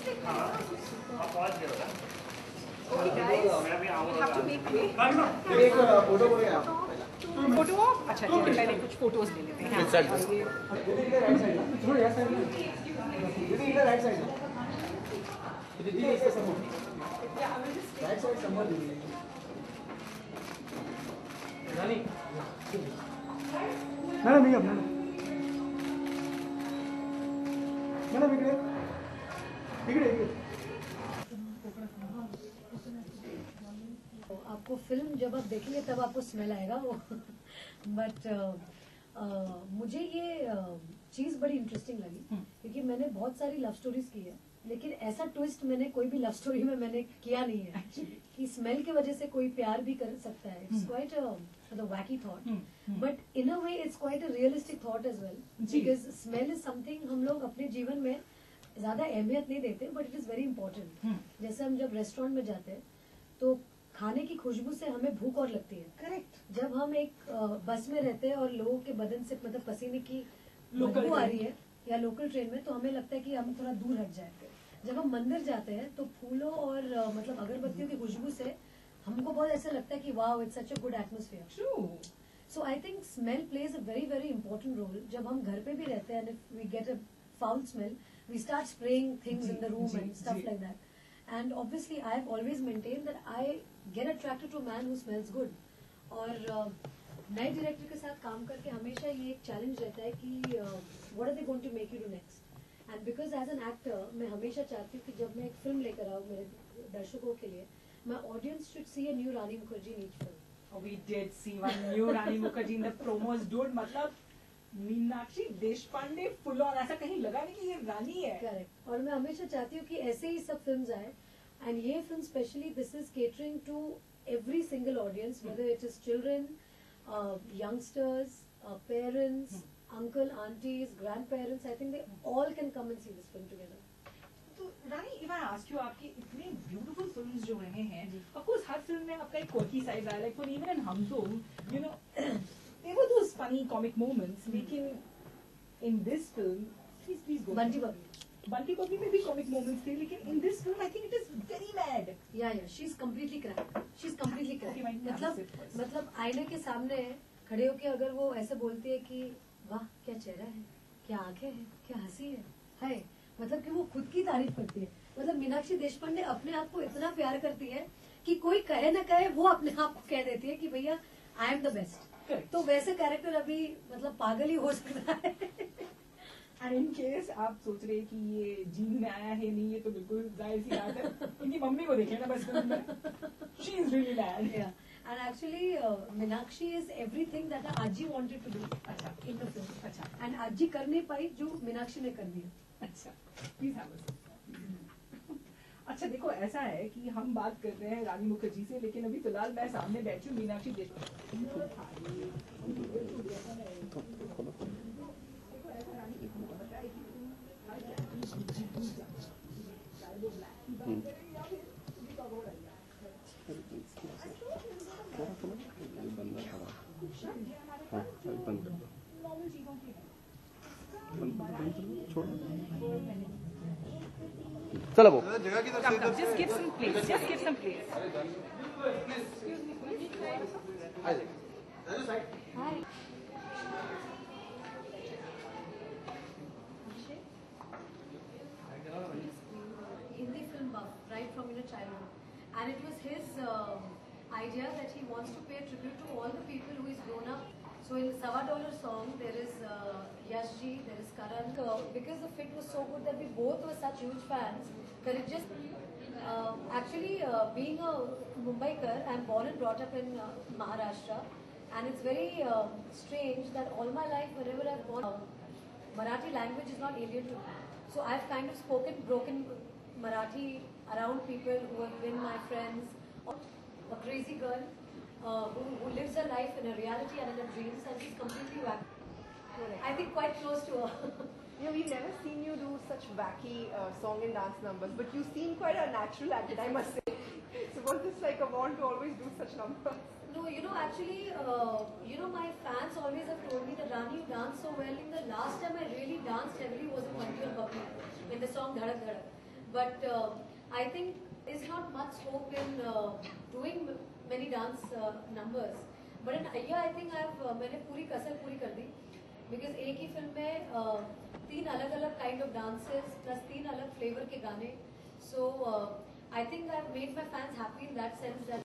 Okay guys, we have to make way. Photo अच्छा ठीक है, पहले कुछ फोटोज ले लेते हैं। आपको फिल्म जब आप देखेंगे तब आपको स्मेल आएगा वो बट मुझे ये चीज बड़ी इंटरेस्टिंग लगी क्योंकि मैंने बहुत सारी लव स्टोरीज की है, लेकिन ऐसा ट्विस्ट मैंने कोई भी लव स्टोरी में मैंने किया नहीं है कि स्मेल की वजह से कोई प्यार भी कर सकता है. It's quite a wacky thought, but in a way it's quite a realistic thought as well, because smell is something हम लोग अपने जीवन में ज्यादा अहमियत नहीं देते, but it is very important. जैसे हम जब रेस्टोरेंट में जाते हैं तो खाने की खुशबू से हमें भूख और लगती है. करेक्ट. जब हम एक बस में रहते हैं और लोगों के बदन से मतलब पसीने की खुशबू आ रही है या लोकल ट्रेन में, तो हमें लगता है कि हम थोड़ा दूर हट जाए. जब हम मंदिर जाते हैं तो फूलों और मतलब अगरबत्तियों की खुशबू से हमको बहुत ऐसा लगता है कि wow it's such a good atmosphere. True. So I think smell plays a very very important role. जब हम घर पे भी रहते हैं and we get a foul smell, we start spraying things in the room and stuff like that. And obviously I have always maintained that I get attracted to a man who smells good. और नए director के साथ काम करके हमेशा ये एक challenge रहता है कि what are they going to make you do next. And because as an actor मैं हमेशा चाहती हूँ कि जब मैं एक फिल्म लेकर आऊँ मेरे दर्शकों के लिए, my audience should see a new Rani Mukherjee in each film. Oh, we did see one new Rani Mukherjee in the promos, dude. मतलब मीनाक्षी देशपांडे फुल ऑन, ऐसा कहीं लगा नहीं कि ये रानी है. करेक्ट. और मैं हमेशा चाहती हूँ कि ऐसे ही सब फिल्म्स आए, एंड ये film specially this is catering to every single audience, whether it is children, youngsters, parents, uncle aunties, grandparents. I think they all can come and see this film together. तो Rani, if I ask you, आपकी इतनी beautiful films जो रहे हैं, of course her film में आपका एक quirky side आया, like for even in Hum Tum, you know, there were those funny comic moments, लेकिन in this film, please go. Bunty Puppy में भी comic moments थे, लेकिन in this film I think it is very mad. Yeah, she's completely cracked. She's completely cracked. मतलब आईने के सामने खड़े होके अगर वो ऐसे बोलती है कि वाह क्या चेहरा है, क्या आंखें हैं, क्या हंसी है, मतलब कि वो खुद की तारीफ करती है. मतलब मीनाक्षी देशपांडे अपने आप को इतना प्यार करती है कि कोई कहे ना कहे वो अपने आप को कह देती है कि भैया आई एम द बेस्ट. तो वैसे कैरेक्टर अभी मतलब पागल ही हो सकता है. एंड इन केस आप सोच रहे हैं कि ये जीन में आया है नहीं, ये तो बिल्कुल जाहिर सी बात है. इनकी मम्मी को देखे ना बस फिल्म में, she is really mad. And actually Meenakshi is everything that Aaji wanted to do. अच्छा, इन द फिल्म. अच्छा, एंड आजी कर नहीं पाई जो मीनाक्षी ने कर दिया. अच्छा, प्लीज हैव अ. अच्छा देखो, ऐसा है कि हम बात कर रहे हैं रानी मुखर्जी से, लेकिन अभी फिलहाल मैं सामने बैठी हूँ मीनाक्षी देशपांडे. चलो वो just give some place. Just give some place. Hi. Hindi film buff right from childhood, and it was his idea that he wants to pay tribute to all the people who he's grown up. So in the $1 song there is Yash ji, there is Karan. Because the fit was so good that we both were such huge fans that it just actually being a Mumbaikar, I'm born and brought up in Maharashtra, and it's very strange that all my life wherever I've gone, Marathi language is not alien to me. So I've kind of spoken broken Marathi around people who have been my friends. A crazy girl who lives her life in a reality and in her dreams, and she's completely wacky. I think quite close to her. Yeah, we've never seen you do such wacky song and dance numbers, but you seem quite a natural at it, I must say. So was this like a want to always do such numbers? No, actually, my fans always have told me that Rani, you dance so well. In the last time I really danced heavily was in Bunty Puppy, in the song Dhadak Dhadak. but I think there's not much hope in doing many dance numbers. But in Aiyyaa, I think मैंने पूरी कसर पूरी कर दी, because एक ही film में 3 अलग-अलग kind of dances plus 3 अलग flavor के गाने. So I think I've made my fans happy in that sense that